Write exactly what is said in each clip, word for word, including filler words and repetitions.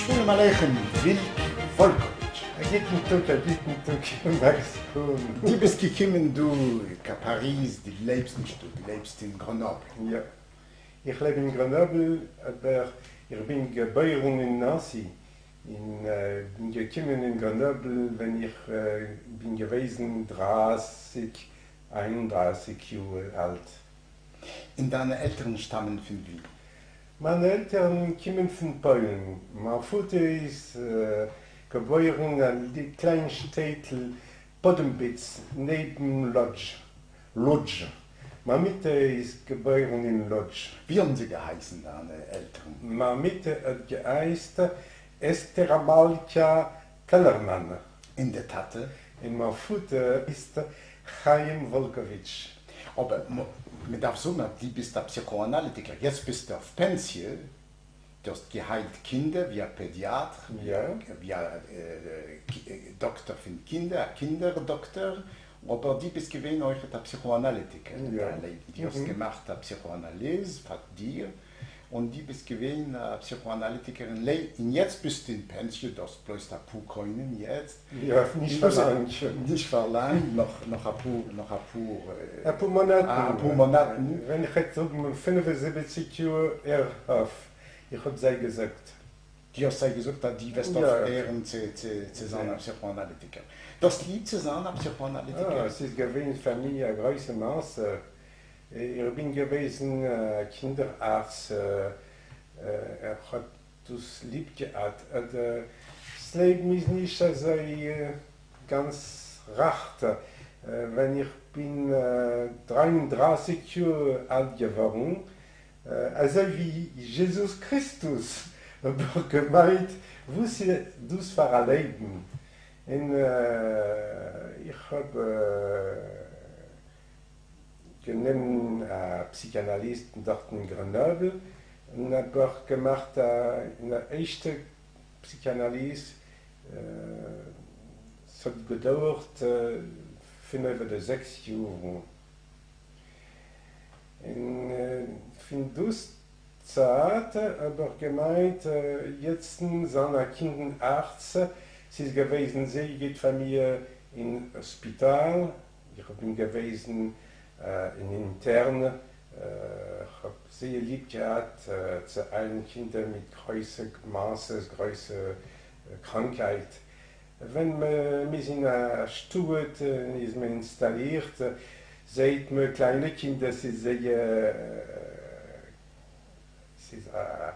Shalom Aleichem, Wilk Wolcowicz. Guten Tag, guten Tag, Max Kohn. Du bist gekommen, du, in Paris, du lebst nicht, du lebst in Grenoble. Ja, ich lebe in Grenoble, aber ich bin geboren in Nancy. Ich äh, bin gekommen in Grenoble, wenn ich äh, bin gewesen dreißig, einunddreißig Jahre alt. Und deine Eltern stammen von wie? Meine Eltern kommen von Polen. Mein Vater ist äh, geboren an die kleinen Städte Podenbitz neben Lodz. Lodz. Meine Mutter ist geboren in Lodz. Wie haben sie geheißen, deine Eltern? Meine Mutter hat geheißen Esther Amalka Kellermann. In der Tate? Und mein Vater ist Wilk Wolcowicz. Aber man darf sagen, du bist der Psychoanalytiker. Jetzt bist du auf Pension. Du hast geheilt Kinder, wie ein Pädiater, Ja. wie ein äh, Doktor für Kinder, ein Kinderdoktor. Aber du bist gewesen auch der Psychoanalytiker. Ja. Du hast Mhm. gemacht eine Psychoanalyse von dir. Und du bist gewesen eine Psychoanalytikerin. Und jetzt bist du in Pension, du hast bloß ein paar Coinen jetzt. Ja, nicht verlangt. Nicht verlangt, noch, noch ein paar, noch ein paar, äh, Ein paar Monate. Ah, ein paar Monate. Wenn ich jetzt um fünfundsiebzig Jahre erhabe, ich habe sie gesagt. die hast du gesagt, dass die wirst Ja, ja. aufhören zu, zu, zu sein Ja. Psychoanalytiker. Das liegt zu sein, ein Psychoanalytiker. Ah, es ist gewesen für mich ein großes Maß. Ich bin gewesen äh, Kinderarzt. Äh, äh, er hat das lieb gehabt. Und, äh, das Leben ist nicht so äh, ganz recht. Äh, wenn ich bin äh, dreiunddreißig Jahre alt geworden, äh, also wie Jesus Christus, aber gemeint, was ist das für ein Leben? Und, äh, ich habe äh, genommen einen Psychoanalysten dort in Grenoble und habe auch gemacht äh, eine echte Psychoanalyse. Äh, es hat gedauert äh, fünf oder sechs Jahre. Und äh, von dieser Zeit aber gemeint, äh, jetzt sind wir Kinderarzt. Es ist gewesen, sie geht von mir in Hospital. Ich bin gewesen äh, in Interne. Äh, ich habe sehr lieb gehabt äh, zu allen Kindern mit großen Maße, großer äh, Krankheit. Wenn man mich in einer Stuhl äh, ist man installiert, äh, sieht man kleine Kinder, sie sehen, äh, es ist äh,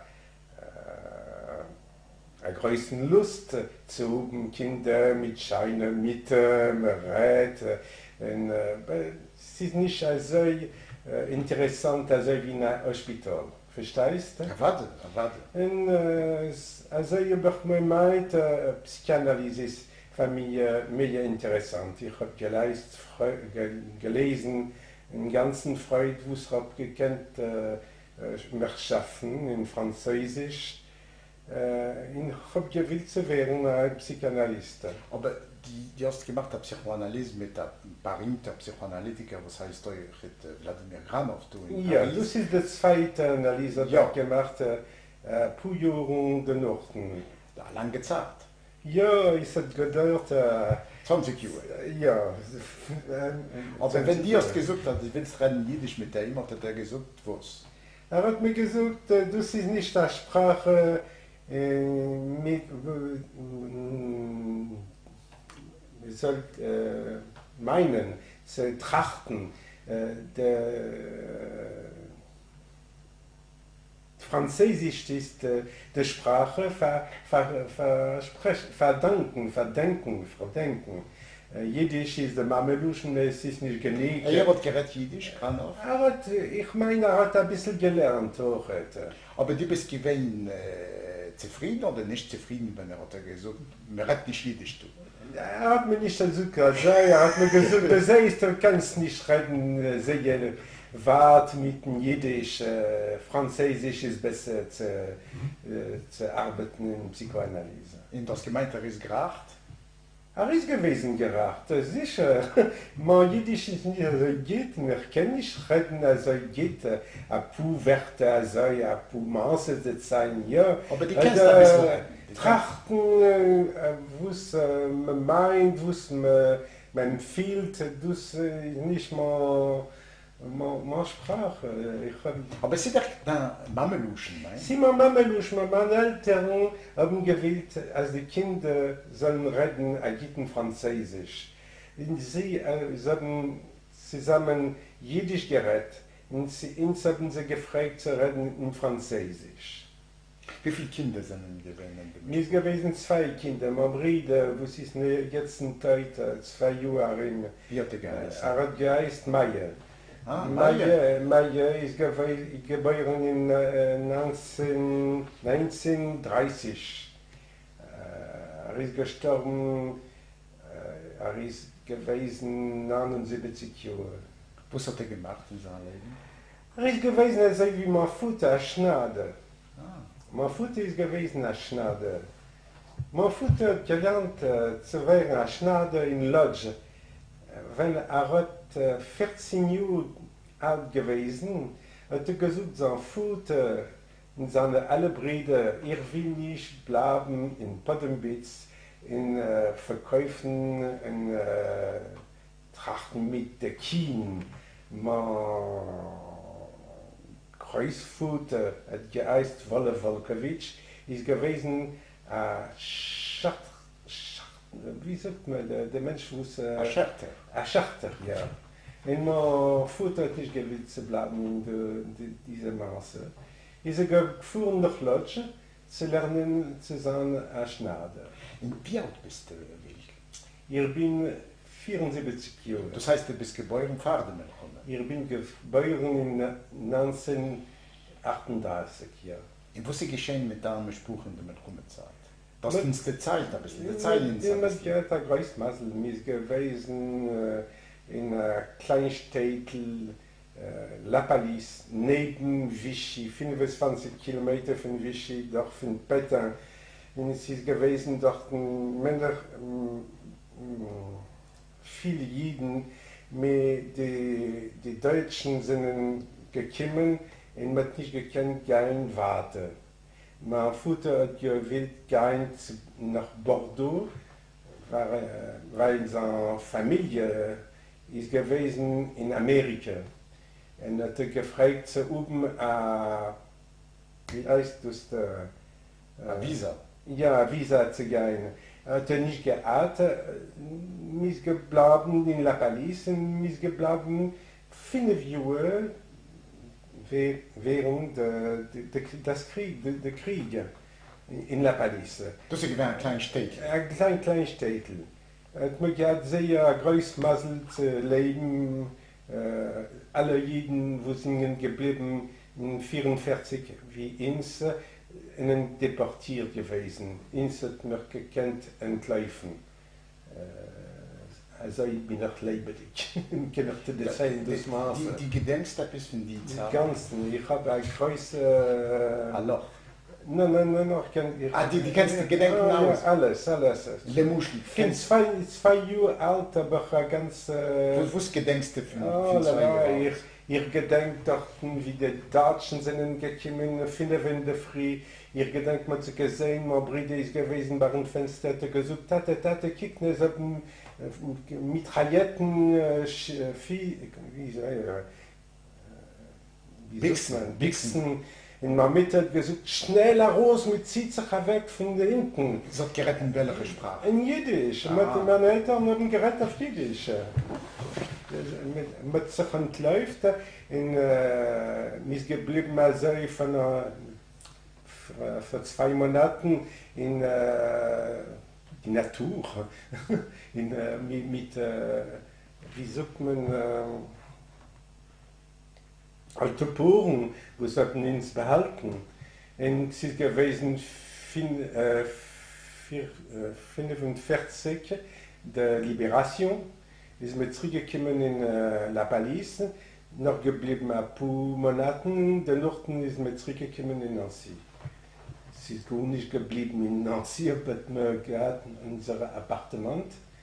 eine große Lust zu haben, Kinder mit Scheinen, mit äh, Red. Und, äh, es ist nicht so äh, interessant also wie in einem Hospital. Verstehst du? Warte, warte. Und, äh, also ich habe gemeint, äh, Psychoanalyse ist für mich äh, mehr interessant. Ich habe geleist, ge gelesen, einen ganzen Freude, was ich habe gekannt, äh, äh, schaffen in Französisch. Äh, ich habe gewillt zu werden ein Psychoanalyst. Aber die, die hast gemacht eine Psychoanalyse mit einem berühmten Psychoanalytiker, was heißt euch, Wladimir Granov. Ja, das ist die zweite Analyse, die Ja. ich gemacht habe, äh, paar Jahre danach. Da lange Zeit. Ja, es hat gedauert. Äh, zwanzig Jahre. ja. Äh, Aber wenn die hast gesagt, dass du willst reden Jiddisch mit ihm, hat er gesagt, was? Er hat mir gesagt, äh, das ist nicht eine Sprache, äh, mit, äh, wie soll äh, meinen, zu trachten. Äh, der, Französisch ist äh, die Sprache ver, ver, ver, verdanken, verdenken, verdenken. Äh, Jiddisch ist der Mameluschen, es ist nicht genug. Er hat geredet Jiddisch, Granov. Er hat, ich meine, er hat ein bisschen gelernt auch. Äh. Aber du bist gewesen äh, zufrieden oder nicht zufrieden, wenn er hat gesagt, man redet nicht Jiddisch. Du. Er hat mir nicht so gesagt, er hat mir gesagt, das heißt, du kannst nicht reden, sehr wart mit dem Jiddisch, äh, Französisch ist besser zu, äh, zu arbeiten in Psychoanalyse. Und das gemeint, er ist geracht? Er ist gewesen geracht, sicher. Man Jiddisch ist nicht so geht, wir können nicht reden, also geht, a pu Werte, also a pu Maße das sein, ja. Aber die kennst du ein bisschen. Trachten, was man meint, was man fühlt, das nicht mal meine Sprache. Aber sie doch da Mameluschen, nein? Sie ma Mameluschen, meine Eltern haben gewählt, als die Kinder sollen reden, agiten Französisch. Sie haben zusammen Jiddisch geredet und sie, uns haben sie gefragt zu reden in Französisch. Wie viele Kinder sind denn gewesen? Mir ist gewesen zwei Kinder, mein Bruder, was ist jetzt ein Teuter, zwei Jahre. Wie hat er geheißen? Er hat geheißen Meier. Ah, Meier, Meier ist geboren in äh, neunzehnhundertdreißig. Äh, er ist gestorben, äh, er ist gewesen neunundsiebzig Jahre. Was hat er gemacht in seinem Leben? Er ist gewesen, er sei wie mein Vater, ein Schneider. Ah. Mein Vater ist gewesen, ein Schneider. Mein Vater hat gelernt äh, zu werden ein Schneider in Lodge. Wenn er hat vierzehn Jahre alt gewesen, hat er gesagt, sein Vater und seine alle Brüder, ihr will nicht bleiben in Podenbitz, in äh, Verkäufen, in äh, Trachten mit der Kien. Mein Großvater hat geheißen Wilk Wolcowicz, ist gewesen ein äh, Schacht, wie sagt man, der, der Mensch muss... Äh, ein Schärter. Ein Schärter, ja. Und mein Vater hat nicht gewillt zu bleiben in de, de, dieser Maße. Ist er gefahren nach Lodge, zu lernen zu sein ein Schneider. In wie alt bist du, Wilk? Ich bin vierundsiebzig Jahre. Das heißt, du bist geboren in Fardemann? Ich bin geboren in neunzehnhundertachtunddreißig, ja. Und was ist geschehen mit deinem Spruch in der Zeit? Das ist uns die Zeit, ein bisschen, die Zeit in der Zeit. Ja, der Großmassel ist gewesen äh, in einer Kleinstädtel, äh, La Palisse, neben Vichy, fünfundzwanzig Kilometer von Vichy, doch von Petain. Und es ist gewesen, dort Männer, äh, viele Jiden, mit die, die Deutschen sind gekommen und man hat nicht gekannt, gehen warten. Mein Vater hat gewillt gehen nach Bordeaux, weil seine Familie ist gewesen in Amerika. Und hat er gefragt, zu oben, uh, wie heißt das? Uh, Ein Visa? Ja, Visa zu gehen. Er hat nicht geatmet, ist geblieben in La Palisse, ist geblieben fünf Jahre während de, de, des Krieg, de, de Krieg in La Palisse. Das ist ein kleines Städtchen? Ein kleines klein Städtchen. Man hat sehr groß Masel zu leben. Äh, alle Juden, wo sind geblieben, in vierundvierzig wie uns, ihnen deportiert gewesen. Uns hat man gekannt entläufen. Äh, Also ich bin noch lebendig. Ich kann noch die Zeit des Maßes. Die, die gedenkst ein bisschen die Zeit? Die ganzen. Ich habe eine große... Ein Loch? Nein, nein, nein, noch kann ich... Ah, die, die kannst du gedenken ah, aus? Ja, alles, alles. Le Muschel. Ich bin zwei, zwei Jahre alt, aber ganz... Äh, was, was gedenkst du von, oh, von zwei Jahren? Ich, ich gedenke doch, wie die Deutschen sind gekommen, fünf in der Früh. Ich gedenke mal zu gesehen, mein Bruder ist gewesen bei dem Fenster, hat gesagt, Tate, Tate, kick, ne, so Mitrailletten, wie, wie, wie Bixen, Bixen. In der Mitte hat gesagt, schneller raus, mit zieht sich weg von da hinten. Das hat gerettet in welcher Sprache? In Jiddisch. Ah. Meine Eltern haben gerettet auf Jiddisch. Mit, mit sich entläuft. In, äh, ist geblieben also von, äh, für, für zwei Monaten in äh, die Natur. in, äh, mit, mit äh, wie sagt man, äh, alte Poren, wo sollten uns behalten. Und es ist gewesen fünfundvierzig, der Liberation, ist mit zurückgekommen in äh, La Palisse, noch geblieben ein paar Monaten, der Norden ist mit zurückgekommen in Nancy. Es ist gar nicht geblieben in Nancy, aber wir hatten unser Appartement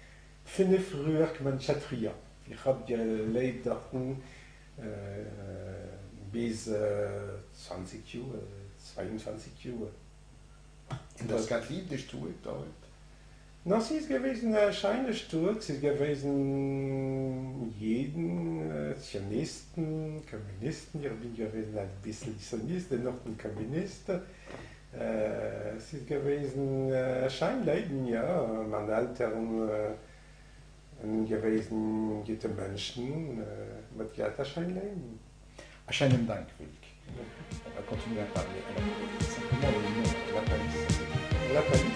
finde früher Manchatrier. Ich habe gelebt dort äh, bis äh, zwanzig Jahre, zweiundzwanzig Jahre. Und das geht lieb, das tut dort? No, sie ist gewesen ein scheiner Sturz, sie ist gewesen jeden äh, Zionisten, Kommunisten, ich bin gewesen ein bisschen Zionist, dennoch ein Kommunist. Äh, sie ist gewesen ein äh, Scheinleben, ja, meine Eltern äh, gewesen gute Menschen, äh, mit Geld ein Scheinleben. Un Schönen Dank, Wilk. On va continuer à parler. Alors, simplement le nom, la palisse. La palisse.